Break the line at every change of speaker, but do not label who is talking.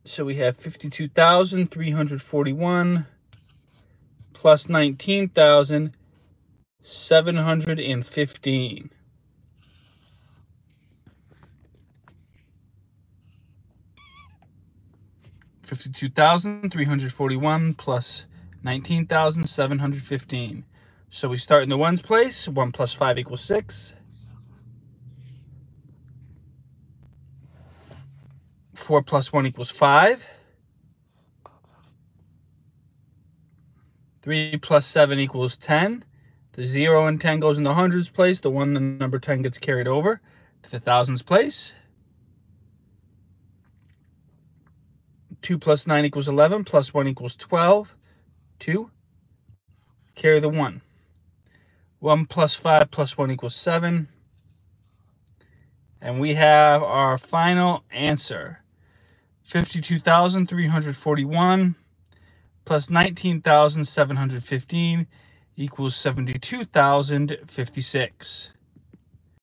So we have 52,341 plus 19,715. $52,341 plus 19,715. So we start in the ones place. 1 plus 5 equals 6. 4 plus 1 equals 5. 3 plus 7 equals 10. The 0 and 10 goes in the hundreds place. The number 10 gets carried over to the thousands place. 2 plus 9 equals 11. Plus 1 equals 12. 2. Carry the 1. 1 plus 5 plus 1 equals 7. And we have our final answer. 52,341 plus 19,715 equals 72,056.